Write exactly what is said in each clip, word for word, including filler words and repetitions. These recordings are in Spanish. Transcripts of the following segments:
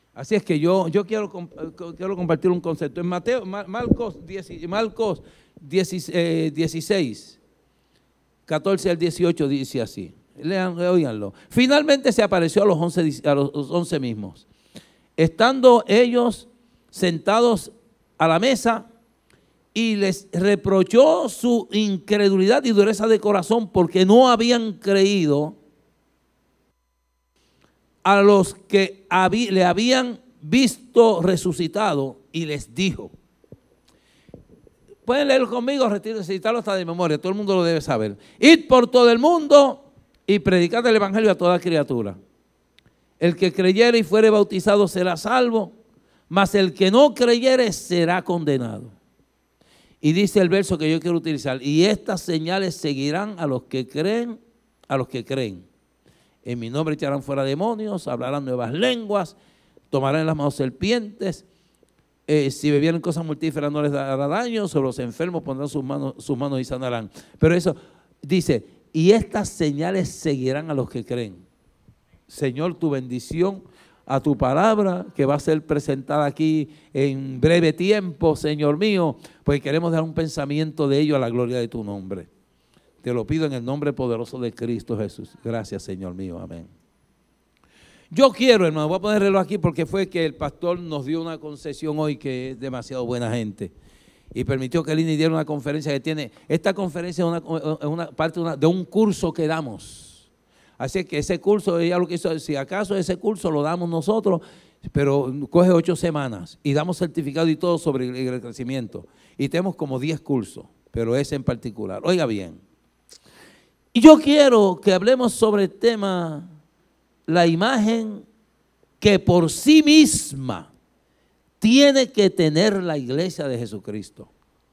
Así es que yo, yo quiero, quiero compartir un concepto. En Mateo, Marcos, Marcos dieciséis, catorce al dieciocho dice así. Lean, oíganlo. Finalmente se apareció a los once, a los once mismos. Estando ellos sentados a la mesa, y les reprochó su incredulidad y dureza de corazón porque no habían creído a los que habí, le habían visto resucitado, y les dijo. Pueden leerlo conmigo, recitarlo hasta de memoria, todo el mundo lo debe saber. Id por todo el mundo y predicad el evangelio a toda criatura. El que creyere y fuere bautizado será salvo, mas el que no creyere será condenado. Y dice el verso que yo quiero utilizar: y estas señales seguirán a los que creen, a los que creen. En mi nombre echarán fuera demonios, hablarán nuevas lenguas, tomarán en las manos serpientes, eh, si bebieren cosas mortíferas no les dará daño, sobre los enfermos pondrán sus manos, sus manos y sanarán. Pero eso dice, y estas señales seguirán a los que creen. Señor, tu bendición a tu palabra que va a ser presentada aquí en breve tiempo, Señor mío, pues queremos dar un pensamiento de ello a la gloria de tu nombre. Te lo pido en el nombre poderoso de Cristo Jesús. Gracias, Señor mío. Amén. Yo quiero, hermano, voy a ponerlo aquí porque fue que el pastor nos dio una concesión hoy que es demasiado buena gente. Y permitió que Lini diera una conferencia que tiene. Esta conferencia es una, una parte una, de un curso que damos. Así que ese curso, ella lo que hizo, si acaso ese curso lo damos nosotros, pero coge ocho semanas y damos certificado y todo sobre el crecimiento. Y tenemos como diez cursos, pero ese en particular. Oiga bien. Y yo quiero que hablemos sobre el tema, la imagen que por sí misma tiene que tener la iglesia de Jesucristo.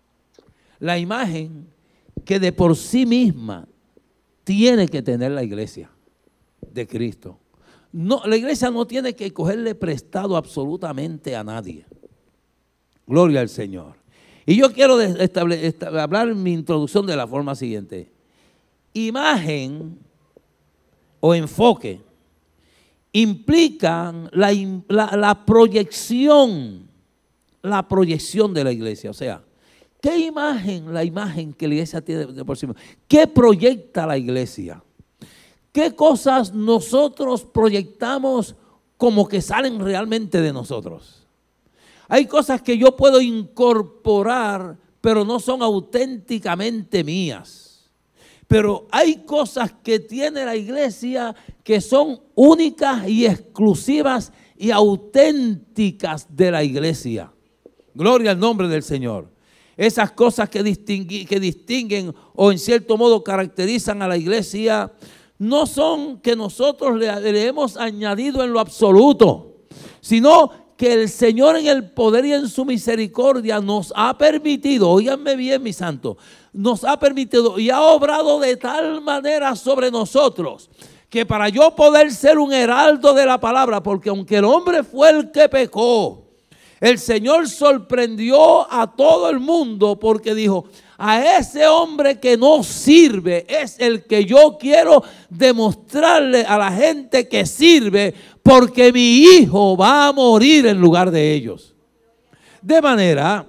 La imagen que de por sí misma tiene que tener la iglesia de Cristo. No, la iglesia no tiene que cogerle prestado absolutamente a nadie. Gloria al Señor. Y yo quiero estable, estable, hablar en mi introducción de la forma siguiente. Imagen o enfoque implican la, la, la proyección, la proyección de la iglesia. O sea, ¿qué imagen, la imagen que la iglesia tiene de por sí misma? ¿Qué proyecta la iglesia? ¿Qué cosas nosotros proyectamos como que salen realmente de nosotros? Hay cosas que yo puedo incorporar, pero no son auténticamente mías. Pero hay cosas que tiene la iglesia que son únicas y exclusivas y auténticas de la iglesia. Gloria al nombre del Señor. Esas cosas que, distingui, que distinguen o en cierto modo caracterizan a la iglesia no son que nosotros le, le hemos añadido en lo absoluto, sino que el Señor en el poder y en su misericordia nos ha permitido, óiganme bien mis santos, nos ha permitido y ha obrado de tal manera sobre nosotros que para yo poder ser un heraldo de la palabra, porque aunque el hombre fue el que pecó, el Señor sorprendió a todo el mundo porque dijo, a ese hombre que no sirve es el que yo quiero demostrarle a la gente que sirve, porque mi hijo va a morir en lugar de ellos. De manera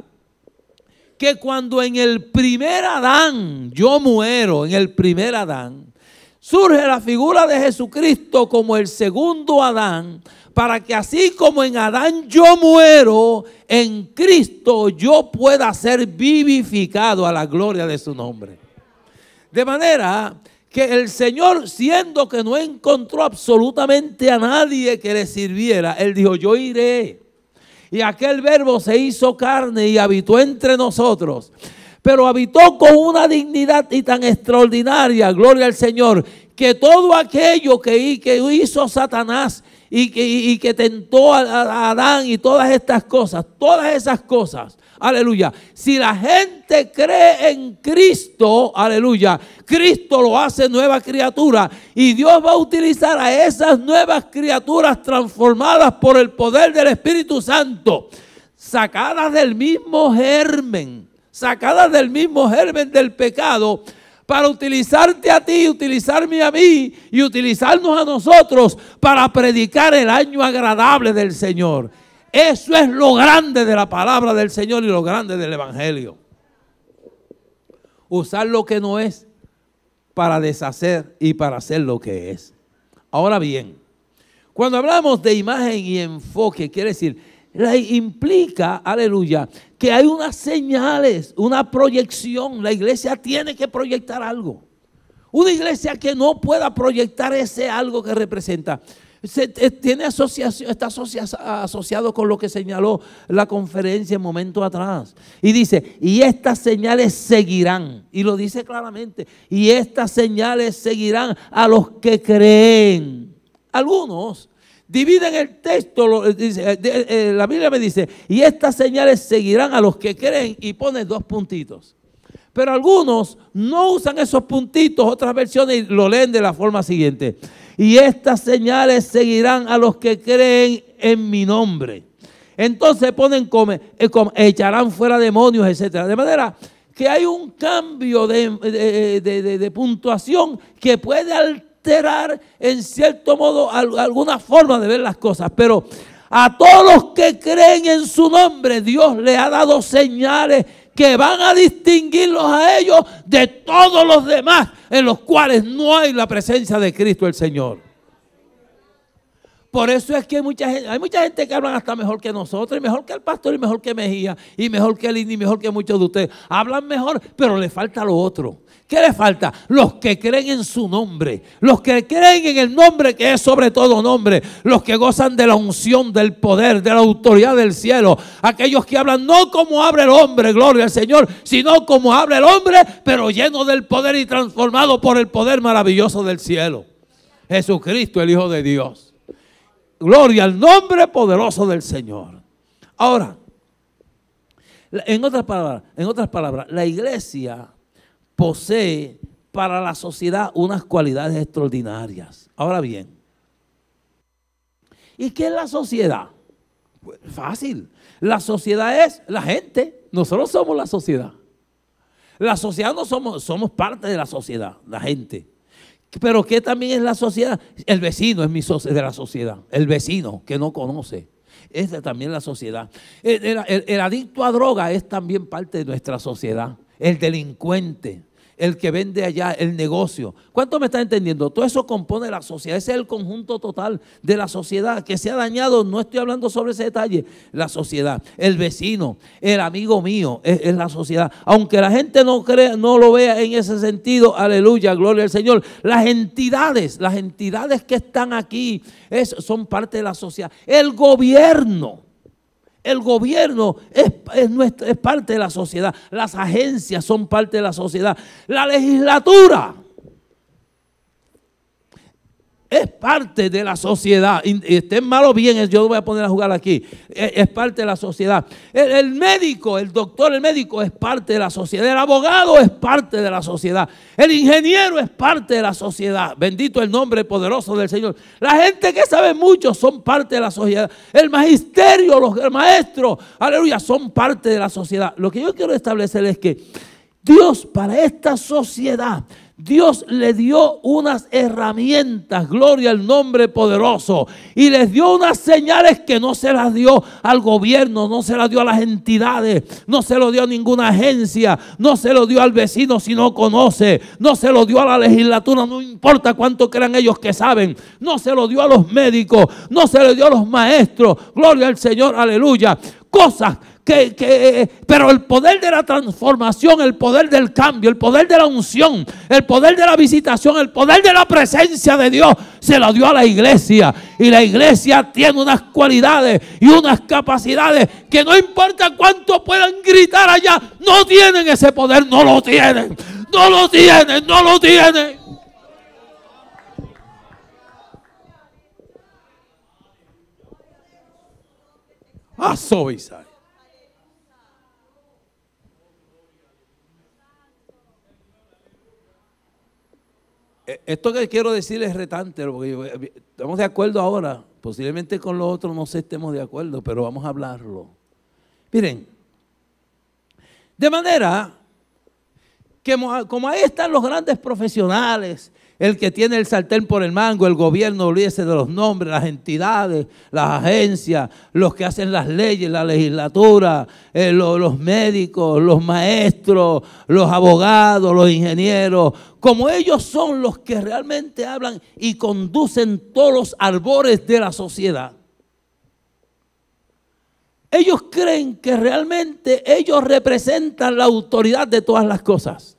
que cuando en el primer Adán yo muero, en el primer Adán, surge la figura de Jesucristo como el segundo Adán, para que así como en Adán yo muero, en Cristo yo pueda ser vivificado a la gloria de su nombre. De manera que el Señor, siendo que no encontró absolutamente a nadie que le sirviera, Él dijo, yo iré. Y aquel verbo se hizo carne y habitó entre nosotros. Pero habitó con una dignidad y tan extraordinaria, gloria al Señor, que todo aquello que, que hizo Satanás y que, y que tentó a, a Adán y todas estas cosas, todas esas cosas, aleluya. Si la gente cree en Cristo, aleluya, Cristo lo hace nueva criatura y Dios va a utilizar a esas nuevas criaturas transformadas por el poder del Espíritu Santo, sacadas del mismo germen, sacadas del mismo germen del pecado, para utilizarte a ti, utilizarme a mí y utilizarnos a nosotros para predicar el año agradable del Señor. Eso es lo grande de la palabra del Señor y lo grande del Evangelio. Usar lo que no es para deshacer y para hacer lo que es. Ahora bien, cuando hablamos de imagen y enfoque, quiere decir, la implica, aleluya, que hay unas señales, una proyección. La iglesia tiene que proyectar algo. Una iglesia que no pueda proyectar ese algo que representa, se, tiene asociación, está asocia, asociado con lo que señaló la conferencia en momento atrás. Y dice, y estas señales seguirán. Y lo dice claramente, y estas señales seguirán a los que creen. Algunos dividen el texto, dice, la Biblia me dice, y estas señales seguirán a los que creen, y pone dos puntitos. Pero algunos no usan esos puntitos, otras versiones lo leen de la forma siguiente. Y estas señales seguirán a los que creen en mi nombre. Entonces ponen como, como echarán fuera demonios, etcétera. De manera que hay un cambio de, de, de, de, de puntuación que puede alterar en cierto modo alguna forma de ver las cosas. Pero a todos los que creen en su nombre, Dios le ha dado señales que van a distinguirlos a ellos de todos los demás en los cuales no hay la presencia de Cristo el Señor. Por eso es que hay mucha gente, hay mucha gente que hablan hasta mejor que nosotros, y mejor que el pastor, y mejor que Mejía, y mejor que el y mejor que muchos de ustedes. Hablan mejor, pero le falta lo otro. ¿Qué le falta? Los que creen en su nombre, los que creen en el nombre que es sobre todo nombre, los que gozan de la unción, del poder, de la autoridad del cielo, aquellos que hablan no como habla el hombre, gloria al Señor, sino como habla el hombre, pero lleno del poder y transformado por el poder maravilloso del cielo. Jesucristo, el Hijo de Dios. Gloria al nombre poderoso del Señor. Ahora, en otras palabras, en otras palabras, la iglesia posee para la sociedad unas cualidades extraordinarias. Ahora bien, ¿y qué es la sociedad? Pues fácil. La sociedad es la gente. Nosotros somos la sociedad. La sociedad no somos, somos parte de la sociedad, la gente. Pero ¿qué también es la sociedad? El vecino es mi socio de la sociedad. El vecino que no conoce. Esa también es la sociedad. El, el, el, el adicto a droga es también parte de nuestra sociedad. El delincuente, el que vende allá, el negocio. ¿Cuánto me está entendiendo? Todo eso compone la sociedad. Ese es el conjunto total de la sociedad que se ha dañado. No estoy hablando sobre ese detalle. La sociedad, el vecino, el amigo mío, es, es la sociedad. Aunque la gente no crea, no lo vea en ese sentido, aleluya, gloria al Señor. Las entidades, las entidades que están aquí es, son parte de la sociedad. El gobierno. El gobierno es, es, nuestra, es parte de la sociedad. Las agencias son parte de la sociedad. La legislatura es parte de la sociedad. Y estén mal o bien, yo lo voy a poner a jugar aquí. Es, es parte de la sociedad. El, el médico, el doctor, el médico es parte de la sociedad. El abogado es parte de la sociedad. El ingeniero es parte de la sociedad. Bendito el nombre poderoso del Señor. La gente que sabe mucho son parte de la sociedad. El magisterio, los el maestros, aleluya, son parte de la sociedad. Lo que yo quiero establecer es que Dios para esta sociedad, Dios le dio unas herramientas, gloria al nombre poderoso, y les dio unas señales que no se las dio al gobierno, no se las dio a las entidades, no se lo dio a ninguna agencia, no se lo dio al vecino si no conoce, no se lo dio a la legislatura, no importa cuánto crean ellos que saben, no se lo dio a los médicos, no se lo dio a los maestros, gloria al Señor, aleluya, cosas Que, que, pero el poder de la transformación, el poder del cambio, el poder de la unción, el poder de la visitación, el poder de la presencia de Dios se lo dio a la iglesia. Y la iglesia tiene unas cualidades y unas capacidades que no importa cuánto puedan gritar allá, no tienen ese poder, no lo tienen, no lo tienen, no lo tienen. Ah, soy Isai. Esto que quiero decir es retante, porque estamos de acuerdo ahora, posiblemente con lo otro no se estemos de acuerdo, pero vamos a hablarlo. Miren, de manera que como ahí están los grandes profesionales, el que tiene el sartén por el mango, el gobierno, olvídese de los nombres, las entidades, las agencias, los que hacen las leyes, la legislatura, eh, lo, los médicos, los maestros, los abogados, los ingenieros, como ellos son los que realmente hablan y conducen todos los albores de la sociedad. Ellos creen que realmente ellos representan la autoridad de todas las cosas.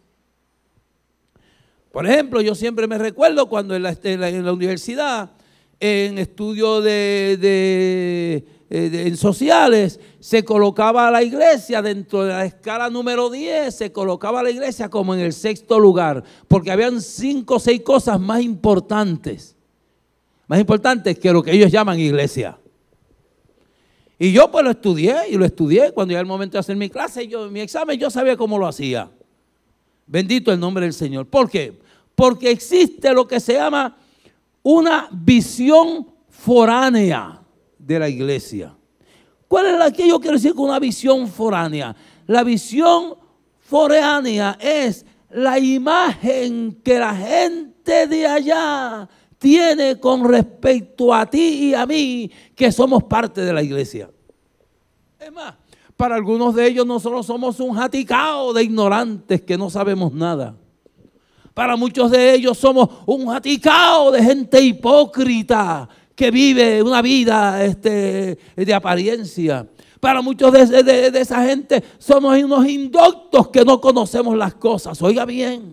Por ejemplo, yo siempre me recuerdo cuando en la, en la, en la universidad, en estudio de, de, de, en sociales, se colocaba a la iglesia dentro de la escala número diez, se colocaba a la iglesia como en el sexto lugar, porque habían cinco o seis cosas más importantes, más importantes que lo que ellos llaman iglesia. Y yo pues lo estudié y lo estudié. Cuando llegó el momento de hacer mi clase, yo, mi examen, yo sabía cómo lo hacía. Bendito el nombre del Señor. ¿Por qué? Porque existe lo que se llama una visión foránea de la iglesia. ¿Cuál es la que yo quiero decir con una visión foránea? La visión foránea es la imagen que la gente de allá tiene con respecto a ti y a mí, que somos parte de la iglesia. Es más, para algunos de ellos nosotros somos un jaticao de ignorantes que no sabemos nada. Para muchos de ellos somos un jaticao de gente hipócrita que vive una vida este, de apariencia. Para muchos de, de, de esa gente somos unos indoctos que no conocemos las cosas. Oiga bien.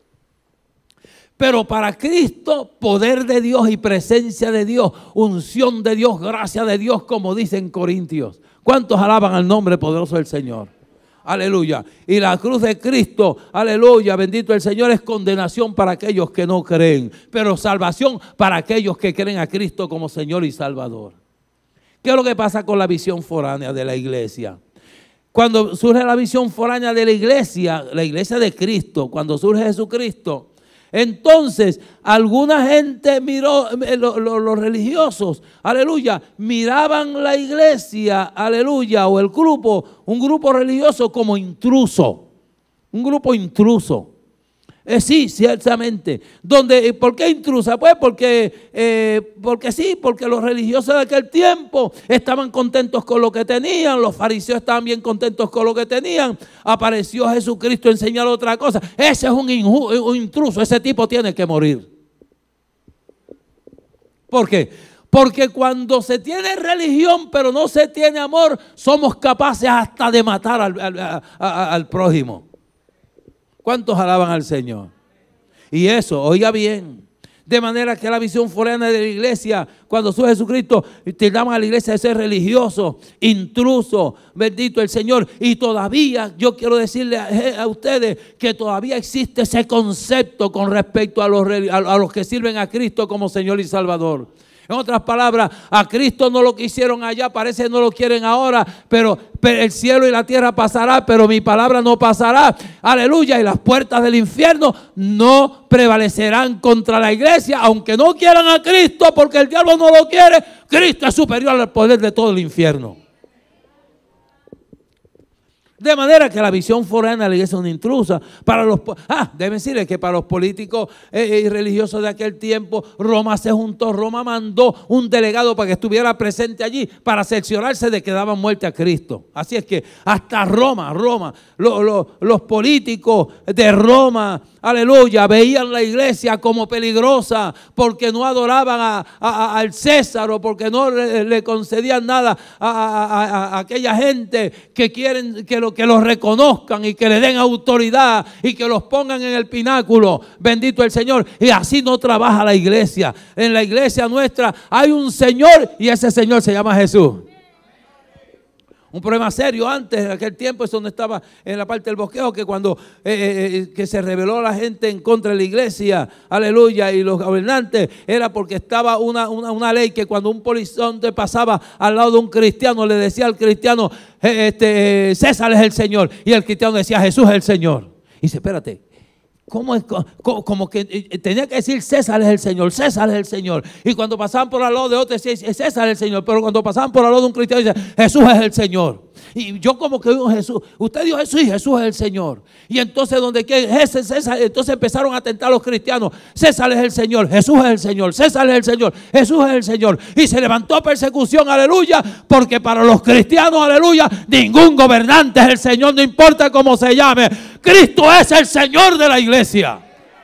Pero para Cristo, poder de Dios y presencia de Dios, unción de Dios, gracia de Dios, como dicen Corintios. ¿Cuántos alaban al nombre poderoso del Señor? Aleluya. Y la cruz de Cristo, aleluya, bendito el Señor, es condenación para aquellos que no creen, pero salvación para aquellos que creen a Cristo como Señor y Salvador. ¿Qué es lo que pasa con la visión foránea de la iglesia? Cuando surge la visión foránea de la iglesia, la iglesia de Cristo, cuando surge Jesucristo, entonces, alguna gente miró, los, los, los religiosos, aleluya, miraban la iglesia, aleluya, o el grupo, un grupo religioso como intruso, un grupo intruso. Eh, sí, ciertamente. Donde, ¿por qué intrusa? Pues porque, eh, porque sí, porque los religiosos de aquel tiempo estaban contentos con lo que tenían, los fariseos estaban bien contentos con lo que tenían. Apareció Jesucristo a enseñar otra cosa. Ese es un, un intruso, ese tipo tiene que morir. ¿Por qué? Porque cuando se tiene religión pero no se tiene amor, somos capaces hasta de matar al, al, al, al prójimo. ¿Cuántos alaban al Señor? Y eso, oiga bien, de manera que la visión foránea de la iglesia, cuando sube Jesucristo, te llaman a la iglesia de ser religioso, intruso, bendito el Señor. Y todavía yo quiero decirle a, a ustedes que todavía existe ese concepto con respecto a los, a, a los que sirven a Cristo como Señor y Salvador. En otras palabras, a Cristo no lo quisieron allá, parece que no lo quieren ahora, pero, pero el cielo y la tierra pasará, pero mi palabra no pasará. Aleluya, y las puertas del infierno no prevalecerán contra la iglesia, aunque no quieran a Cristo, porque el diablo no lo quiere. Cristo es superior al poder de todo el infierno. De manera que la visión foránea de la iglesia es una intrusa. Para los, ah, deben decirle que para los políticos eh, y religiosos de aquel tiempo, Roma se juntó, Roma mandó un delegado para que estuviera presente allí para cerciorarse de que daban muerte a Cristo. Así es que hasta Roma, Roma, lo, lo, los políticos de Roma, aleluya, veían la iglesia como peligrosa porque no adoraban a, a, a, al César o porque no le, le concedían nada a, a, a, a aquella gente que quieren que lo que los reconozcan y que le den autoridad y que los pongan en el pináculo. Bendito el Señor. Y así no trabaja la iglesia. En la iglesia nuestra hay un Señor y ese Señor se llama Jesús. Un problema serio antes, en aquel tiempo, es donde estaba en la parte del bosquejo, que cuando eh, eh, que se rebeló la gente en contra de la iglesia, aleluya, y los gobernantes, era porque estaba una, una, una ley que cuando un polizonte pasaba al lado de un cristiano, le decía al cristiano, eh, este, eh, César es el Señor, y el cristiano decía, Jesús es el Señor. Y dice, espérate, ¿cómo es? Como, como que tenía que decir César es el Señor, César es el Señor. Y cuando pasaban por al lado de otro decía César es el Señor. Pero cuando pasaban por al lado de un cristiano decía Jesús es el Señor. y yo como que digo Jesús, usted dijo Jesús y Jesús es el Señor. Y entonces donde que César, César, entonces empezaron a tentar a los cristianos, César es el Señor, Jesús es el Señor, César es el Señor, Jesús es el Señor. Y se levantó persecución, aleluya, porque para los cristianos, aleluya, ningún gobernante es el Señor, no importa cómo se llame. Cristo es el Señor de la iglesia.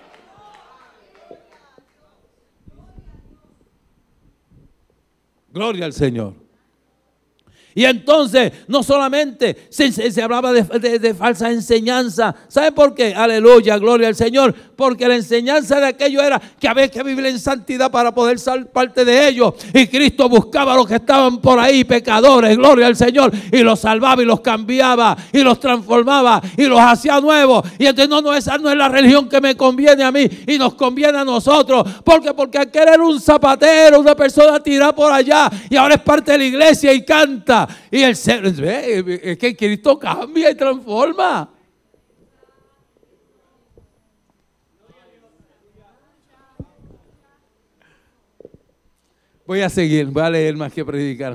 Gloria al Señor. Y entonces, no solamente se, se, se hablaba de, de, de falsa enseñanza. ¿Sabe por qué? Aleluya, gloria al Señor. Porque la enseñanza de aquello era que había que vivir en santidad para poder ser parte de ellos. Y Cristo buscaba a los que estaban por ahí, pecadores, gloria al Señor. Y los salvaba y los cambiaba y los transformaba y los hacía nuevos. Y entonces no, no, esa no es la religión que me conviene a mí y nos conviene a nosotros. Porque, porque aquel era un zapatero, una persona tirada por allá y ahora es parte de la iglesia y canta. Y el ser, es que Cristo cambia y transforma. Voy a seguir, voy a leer más que predicar.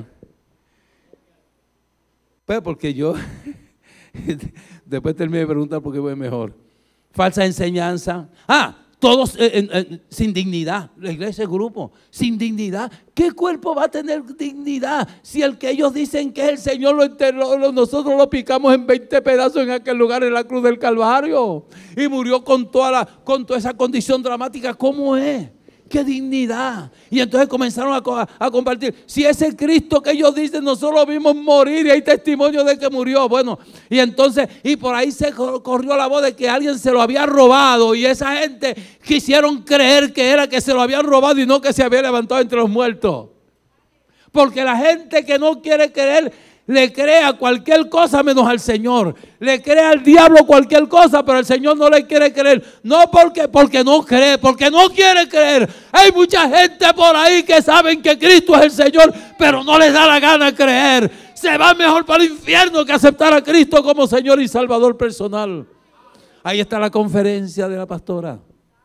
Pues porque yo, después terminé de preguntar por qué voy mejor. Falsa enseñanza. Ah, todos eh, eh, eh, sin dignidad. La iglesia es grupo, sin dignidad. ¿Qué cuerpo va a tener dignidad si el que ellos dicen que es el Señor lo enterró, lo, nosotros lo picamos en veinte pedazos en aquel lugar, en la cruz del Calvario? Y murió con toda, la, con toda esa condición dramática. ¿Cómo es? ¡Qué dignidad! Y entonces comenzaron a, a compartir. Si ese Cristo que ellos dicen, nosotros lo vimos morir y hay testimonio de que murió. Bueno, y entonces, y por ahí se corrió la voz de que alguien se lo había robado. Y esa gente quisieron creer que era que se lo habían robado y no que se había levantado entre los muertos. Porque la gente que no quiere creer le cree a cualquier cosa menos al Señor. Le cree al diablo cualquier cosa, pero el Señor no le quiere creer. No porque, porque no cree, porque no quiere creer. Hay mucha gente por ahí que saben que Cristo es el Señor, pero no les da la gana creer. Se va mejor para el infierno que aceptar a Cristo como Señor y Salvador personal. Ahí está la conferencia de la pastora.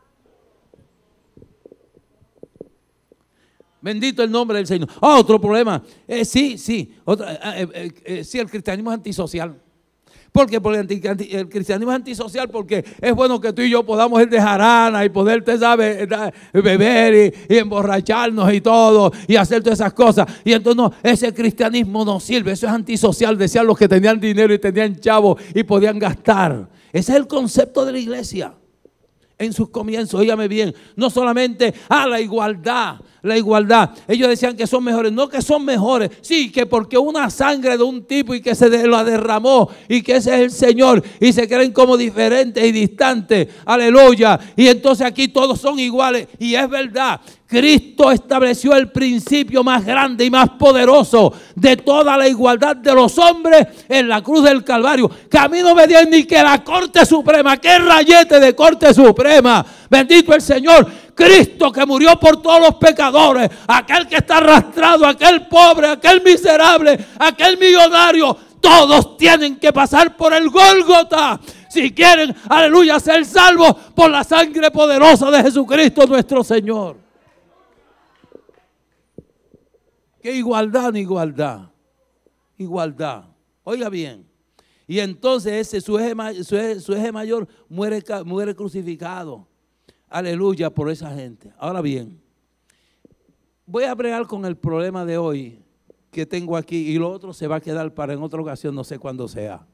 Bendito el nombre del Señor. Oh, otro problema. Eh, sí, sí. Otra, eh, eh, eh, sí, el cristianismo es antisocial. ¿Por qué? Porque el, anti, anti, el cristianismo es antisocial porque es bueno que tú y yo podamos ir de jarana y poder, usted sabe, beber y, y emborracharnos y todo y hacer todas esas cosas. Y entonces no, ese cristianismo no sirve. Eso es antisocial. Decían los que tenían dinero y tenían chavos y podían gastar. Ese es el concepto de la iglesia. En sus comienzos, óigame bien, no solamente a ah, la igualdad, la igualdad. Ellos decían que son mejores, no que son mejores, sí, que porque una sangre de un tipo y que se de, la derramó y que ese es el Señor y se creen como diferentes y distantes, aleluya. Y entonces aquí todos son iguales y es verdad. Cristo estableció el principio más grande y más poderoso de toda la igualdad de los hombres en la cruz del Calvario. Que a mí no me digan ni que la Corte Suprema, que rayete de Corte Suprema. Bendito el Señor. Cristo que murió por todos los pecadores. Aquel que está arrastrado, aquel pobre, aquel miserable, aquel millonario. Todos tienen que pasar por el Gólgota. Si quieren, aleluya, ser salvos por la sangre poderosa de Jesucristo nuestro Señor. ¿Qué igualdad ni igualdad? Igualdad. Oiga bien. Y entonces ese su eje, su eje, su eje mayor muere, muere crucificado. Aleluya por esa gente. Ahora bien, voy a bregar con el problema de hoy que tengo aquí y lo otro se va a quedar para en otra ocasión, no sé cuándo sea.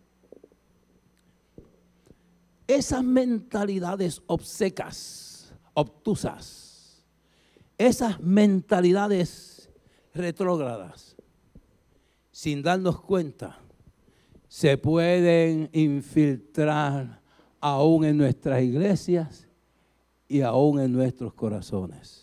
Esas mentalidades obsecas, obtusas, esas mentalidades retrógradas, sin darnos cuenta, se pueden infiltrar aún en nuestras iglesias y aún en nuestros corazones.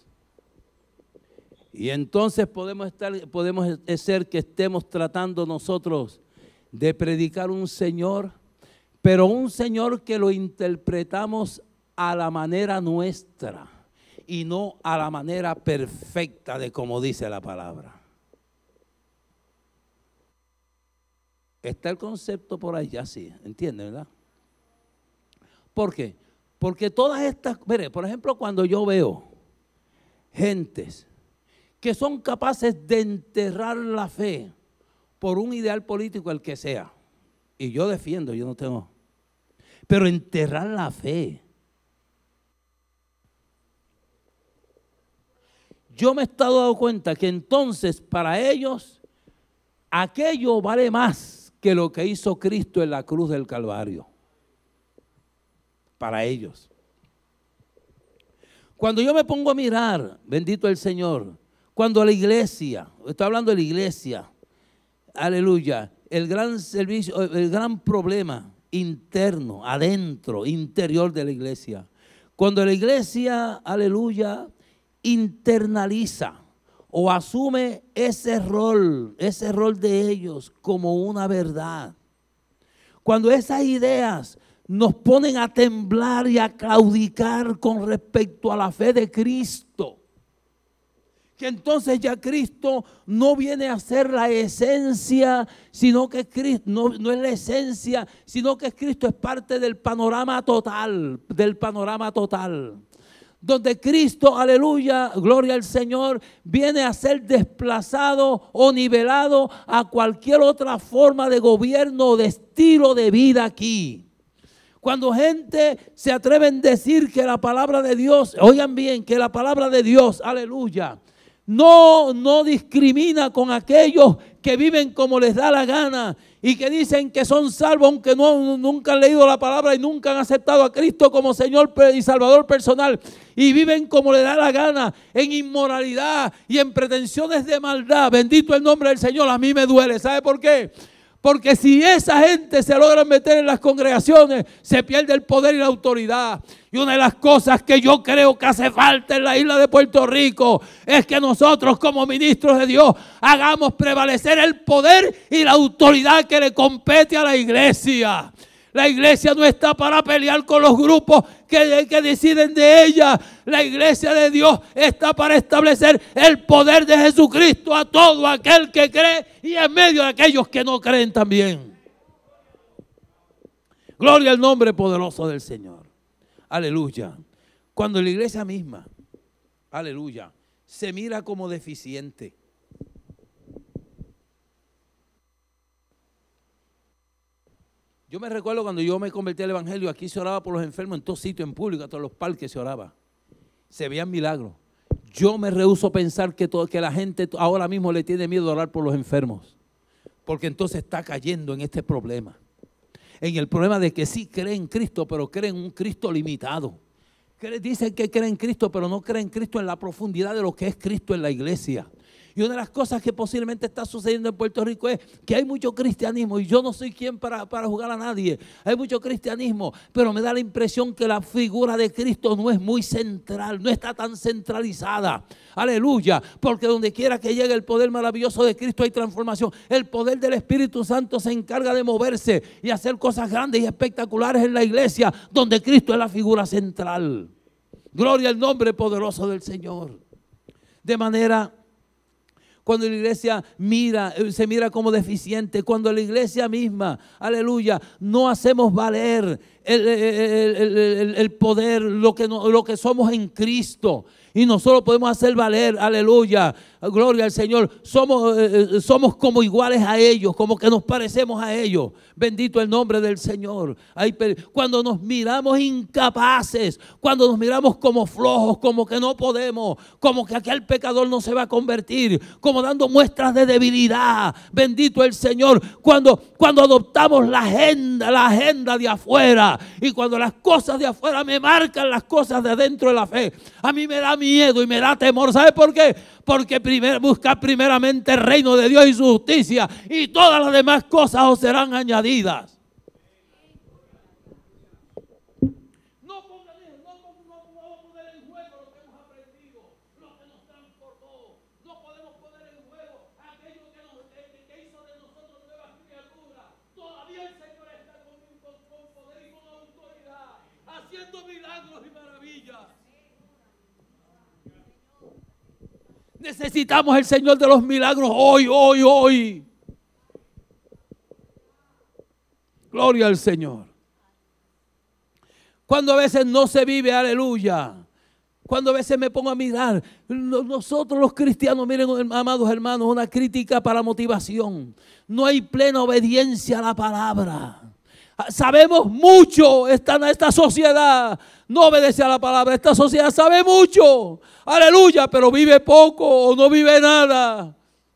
Y entonces podemos estar, podemos ser que estemos tratando nosotros de predicar un Señor, pero un Señor que lo interpretamos a la manera nuestra y no a la manera perfecta de como dice la palabra. Está el concepto por ahí, ya sí, ¿entienden, verdad? ¿Por qué? Porque todas estas, mire, por ejemplo, cuando yo veo gentes que son capaces de enterrar la fe por un ideal político, el que sea. Y yo defiendo, yo no tengo. Pero enterrar la fe. Yo me he estado dando cuenta que entonces para ellos aquello vale más que lo que hizo Cristo en la cruz del Calvario. Para ellos. Cuando yo me pongo a mirar, bendito el Señor, cuando la iglesia, estoy hablando de la iglesia, aleluya, el gran servicio, el gran problema interno, adentro, interior de la iglesia. Cuando la iglesia, aleluya, internaliza o asume ese rol, ese rol de ellos como una verdad. Cuando esas ideas nos ponen a temblar y a claudicar con respecto a la fe de Cristo, que entonces ya Cristo no viene a ser la esencia, sino que Cristo no, no es la esencia, sino que Cristo es parte del panorama total, del panorama total. Donde Cristo, aleluya, gloria al Señor, viene a ser desplazado o nivelado a cualquier otra forma de gobierno o de estilo de vida aquí. Cuando gente se atreve a decir que la palabra de Dios, oigan bien, que la palabra de Dios, aleluya, no, no discrimina con aquellos que viven como les da la gana y que dicen que son salvos aunque no, nunca han leído la palabra y nunca han aceptado a Cristo como Señor y Salvador personal y viven como les da la gana en inmoralidad y en pretensiones de maldad. Bendito el nombre del Señor, a mí me duele. ¿Sabe por qué? Porque si esa gente se logra meter en las congregaciones, se pierde el poder y la autoridad. Y una de las cosas que yo creo que hace falta en la isla de Puerto Rico es que nosotros como ministros de Dios hagamos prevalecer el poder y la autoridad que le compete a la iglesia. La iglesia no está para pelear con los grupos que, que deciden de ella. La iglesia de Dios está para establecer el poder de Jesucristo a todo aquel que cree y en medio de aquellos que no creen también. Gloria al nombre poderoso del Señor. Aleluya. Cuando la iglesia misma, aleluya, se mira como deficiente. Yo me recuerdo cuando yo me convertí al evangelio, aquí se oraba por los enfermos en todos sitios, en público, en todos los parques se oraba. Se veían milagros. Yo me rehúso a pensar que, todo, que la gente ahora mismo le tiene miedo a orar por los enfermos. Porque entonces está cayendo en este problema. En el problema de que sí creen en Cristo, pero creen en un Cristo limitado. Dicen que creen en Cristo, pero no creen en Cristo en la profundidad de lo que es Cristo en la iglesia. Y una de las cosas que posiblemente está sucediendo en Puerto Rico es que hay mucho cristianismo, y yo no soy quien para, para juzgar a nadie. Hay mucho cristianismo, pero me da la impresión que la figura de Cristo no es muy central, no está tan centralizada. Aleluya, porque donde quiera que llegue el poder maravilloso de Cristo hay transformación. El poder del Espíritu Santo se encarga de moverse y hacer cosas grandes y espectaculares en la iglesia, donde Cristo es la figura central. Gloria al nombre poderoso del Señor. De manera, cuando la iglesia mira, se mira como deficiente, cuando la iglesia misma, aleluya, no hacemos valer el, el, el, el, el poder, lo que, no, lo que somos en Cristo. Y nosotros podemos hacer valer, aleluya, gloria al Señor. Somos, eh, somos como iguales a ellos, como que nos parecemos a ellos. Bendito el nombre del Señor. Hay, cuando nos miramos incapaces, cuando nos miramos como flojos, como que no podemos, como que aquel pecador no se va a convertir, como dando muestras de debilidad. Bendito el Señor. Cuando, cuando adoptamos la agenda, la agenda de afuera, y cuando las cosas de afuera me marcan las cosas de adentro de la fe, a mí me da miedo y me da temor. ¿Sabe por qué? Porque primero, buscar primeramente el reino de Dios y su justicia, y todas las demás cosas os serán añadidas. No pongan, no, no, no podemos poner en juego lo que hemos aprendido, lo que nos transformó. No podemos poner en juego aquello que, nos, que, que hizo de nosotros nuevas criaturas. Todavía el Señor está con, con, con poder y con autoridad, haciendo milagros y maravillas. Necesitamos el Señor de los milagros hoy, hoy, hoy. Gloria al Señor. Cuando a veces no se vive, aleluya, Cuando a veces me pongo a mirar, nosotros los cristianos, miren, amados hermanos, una crítica para motivación. No hay plena obediencia a la palabra. Sabemos mucho, esta, esta sociedad no obedece a la palabra. Esta sociedad sabe mucho, aleluya, pero vive poco o no vive nada.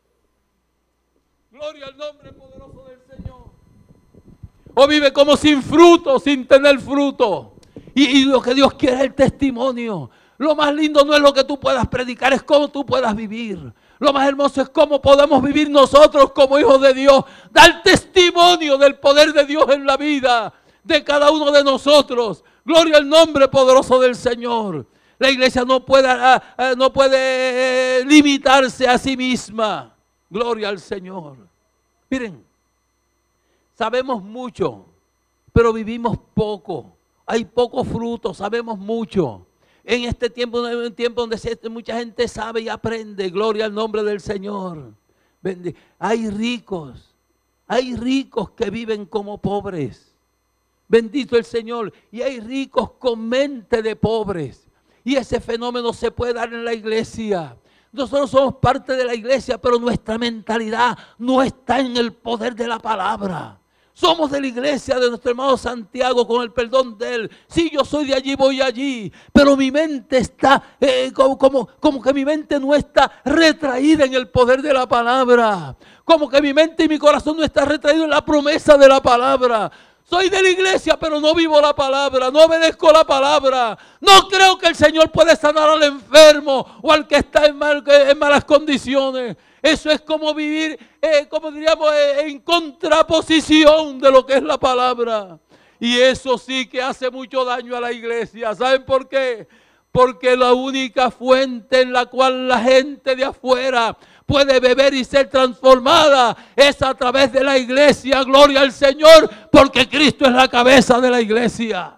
Gloria al nombre poderoso del Señor. O vive como sin fruto, sin tener fruto. Y, y lo que Dios quiere es el testimonio. Lo más lindo no es lo que tú puedas predicar, es cómo tú puedas vivir. Lo más hermoso es cómo podemos vivir nosotros como hijos de Dios. Dar testimonio del poder de Dios en la vida de cada uno de nosotros. Gloria al nombre poderoso del Señor. La iglesia no puede, uh, uh, no puede uh, limitarse a sí misma. Gloria al Señor. Miren, sabemos mucho, pero vivimos poco. Hay poco fruto, sabemos mucho. En este tiempo, en un tiempo donde mucha gente sabe y aprende, gloria al nombre del Señor. Hay ricos, hay ricos que viven como pobres. Bendito el Señor. Y hay ricos con mente de pobres. Y ese fenómeno se puede dar en la iglesia. Nosotros somos parte de la iglesia, pero nuestra mentalidad no está en el poder de la palabra. Somos de la iglesia de nuestro hermano Santiago, con el perdón de él. Sí, yo soy de allí, voy allí. Pero mi mente está, eh, como, como, como que mi mente no está retraída en el poder de la palabra. Como que mi mente y mi corazón no está retraído en la promesa de la palabra. Soy de la iglesia, pero no vivo la palabra, no obedezco la palabra. No creo que el Señor puede sanar al enfermo o al que está en, mal, en malas condiciones. Eso es como vivir, eh, como diríamos, eh, en contraposición de lo que es la palabra. Y eso sí que hace mucho daño a la iglesia. ¿Saben por qué? Porque la única fuente en la cual la gente de afuera puede beber y ser transformada es a través de la iglesia. Gloria al Señor, porque Cristo es la cabeza de la iglesia.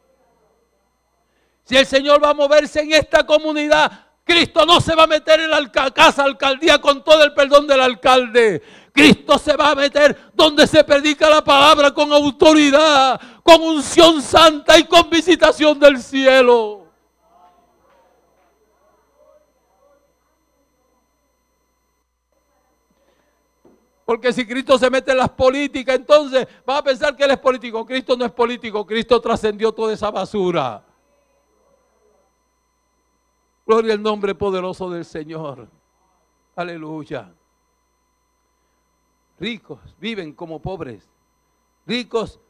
Si el Señor va a moverse en esta comunidad, Cristo no se va a meter en la casa alcaldía con todo el perdón del alcalde. Cristo se va a meter donde se predica la palabra con autoridad, con unción santa y con visitación del cielo. Porque si Cristo se mete en las políticas, entonces va a pensar que Él es político. Cristo no es político, Cristo trascendió toda esa basura. Gloria al nombre poderoso del Señor. Aleluya. Ricos viven como pobres. Ricos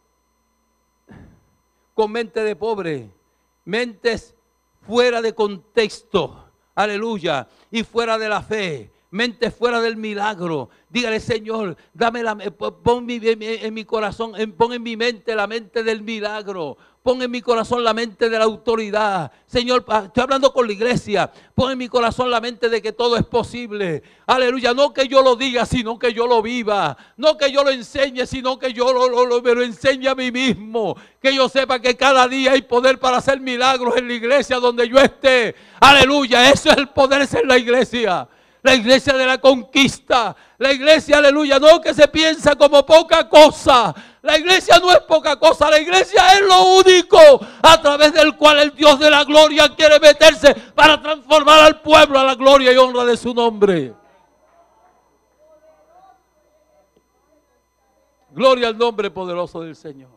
con mente de pobre. Mentes fuera de contexto. Aleluya. Y fuera de la fe. Mente fuera del milagro. Dígale, Señor, dame la, pon mi, en, en mi corazón, pon en mi mente la mente del milagro. Pon en mi corazón la mente de la autoridad. Señor, estoy hablando con la iglesia. Pon en mi corazón la mente de que todo es posible. Aleluya. No que yo lo diga, sino que yo lo viva. No que yo lo enseñe, sino que yo lo, lo, lo, me lo enseñe a mí mismo. Que yo sepa que cada día hay poder para hacer milagros en la iglesia donde yo esté. Aleluya. Eso es el poder, esa es la iglesia. La iglesia de la conquista. La iglesia, aleluya, no que se piensa como poca cosa. La iglesia no es poca cosa. La iglesia es lo único a través del cual el Dios de la gloria quiere meterse para transformar al pueblo a la gloria y honra de su nombre. Gloria al nombre poderoso del Señor.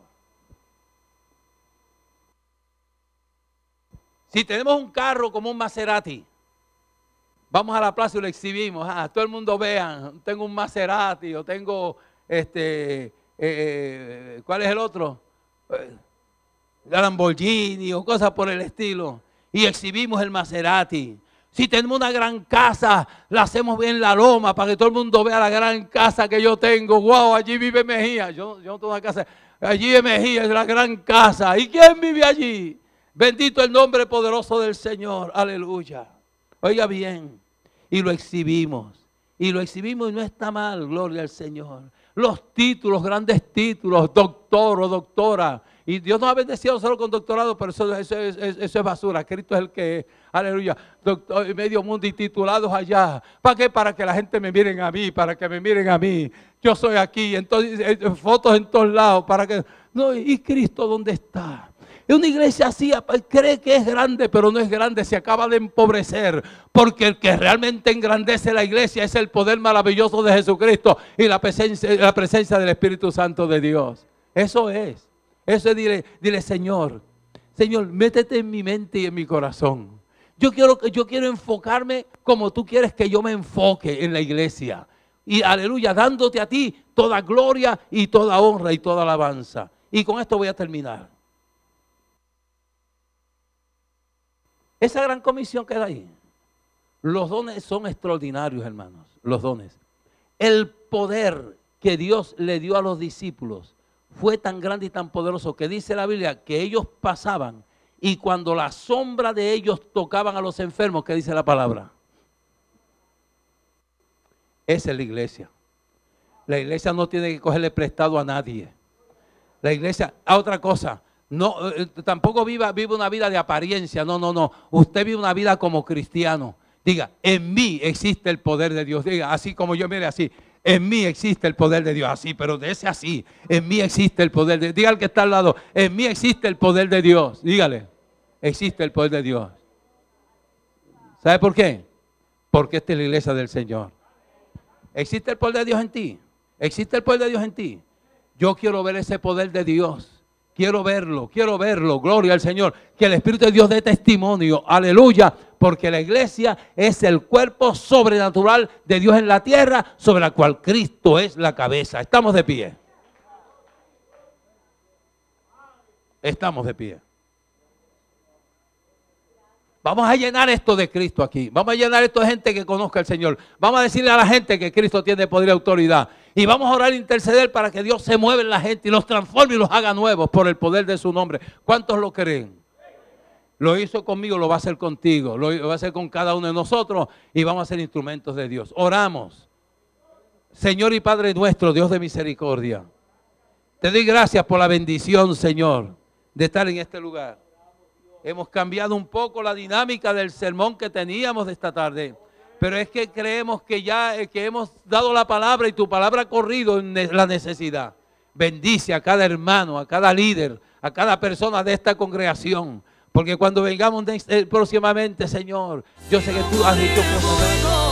Si tenemos un carro como un Maserati, vamos a la plaza y lo exhibimos. Ah, todo el mundo vean, tengo un Maserati o tengo, este, eh, ¿cuál es el otro? Eh, Lamborghini o cosas por el estilo. Y exhibimos el Maserati. Si tenemos una gran casa, la hacemos bien en la loma para que todo el mundo vea la gran casa que yo tengo. Wow, allí vive Mejía. Yo, yo no tengo una casa. Allí vive Mejía, es la gran casa. ¿Y quién vive allí? Bendito el nombre poderoso del Señor. Aleluya. Oiga bien. Y lo exhibimos. Y lo exhibimos y no está mal, gloria al Señor. Los títulos, grandes títulos, doctor o doctora. Y Dios nos ha bendecido solo con doctorado, pero eso, eso, eso, eso es basura. Cristo es el que es. Aleluya. Doctor, medio mundo y titulados allá. ¿Para qué? Para que la gente me miren a mí, para que me miren a mí. Yo soy aquí, entonces fotos en todos lados. Para que, no, ¿y Cristo dónde está? Es una iglesia así, cree que es grande, pero no es grande, se acaba de empobrecer. Porque el que realmente engrandece la iglesia es el poder maravilloso de Jesucristo y la presencia, la presencia del Espíritu Santo de Dios. Eso es. Eso es, dile, dile, Señor, Señor, métete en mi mente y en mi corazón. Yo quiero, yo quiero enfocarme como tú quieres que yo me enfoque en la iglesia. Y aleluya, dándote a ti toda gloria y toda honra y toda alabanza. Y con esto voy a terminar. Esa gran comisión que da ahí. Los dones son extraordinarios, hermanos. Los dones. El poder que Dios le dio a los discípulos fue tan grande y tan poderoso que dice la Biblia que ellos pasaban y cuando la sombra de ellos tocaban a los enfermos, ¿qué dice la palabra? Esa es la iglesia. La iglesia no tiene que cogerle prestado a nadie. La iglesia, a otra cosa, no, eh, tampoco viva, vive una vida de apariencia. No, no, no. Usted vive una vida como cristiano. Diga, en mí existe el poder de Dios. Diga, así como yo, mire así. En mí existe el poder de Dios. Así, pero de ese así. En mí existe el poder de Dios. Diga al que está al lado, en mí existe el poder de Dios. Dígale, existe el poder de Dios. ¿Sabe por qué? Porque esta es la iglesia del Señor. ¿Existe el poder de Dios en ti? ¿Existe el poder de Dios en ti? Yo quiero ver ese poder de Dios. Quiero verlo, quiero verlo. Gloria al Señor. Que el Espíritu de Dios dé testimonio. Aleluya. Porque la iglesia es el cuerpo sobrenatural de Dios en la tierra, sobre la cual Cristo es la cabeza. Estamos de pie. Estamos de pie. Vamos a llenar esto de Cristo aquí. Vamos a llenar esto de gente que conozca al Señor. Vamos a decirle a la gente que Cristo tiene poder y autoridad. Y vamos a orar e interceder para que Dios se mueva en la gente y los transforme y los haga nuevos por el poder de su nombre. ¿Cuántos lo creen? Lo hizo conmigo, lo va a hacer contigo. Lo va a hacer con cada uno de nosotros y vamos a ser instrumentos de Dios. Oramos. Señor y Padre nuestro, Dios de misericordia. Te doy gracias por la bendición, Señor, de estar en este lugar. Hemos cambiado un poco la dinámica del sermón que teníamos de esta tarde. Pero es que creemos que ya que hemos dado la palabra y tu palabra ha corrido en la necesidad. Bendice a cada hermano, a cada líder, a cada persona de esta congregación. Porque cuando vengamos próximamente, Señor, yo sé que tú has hecho cosas grandes.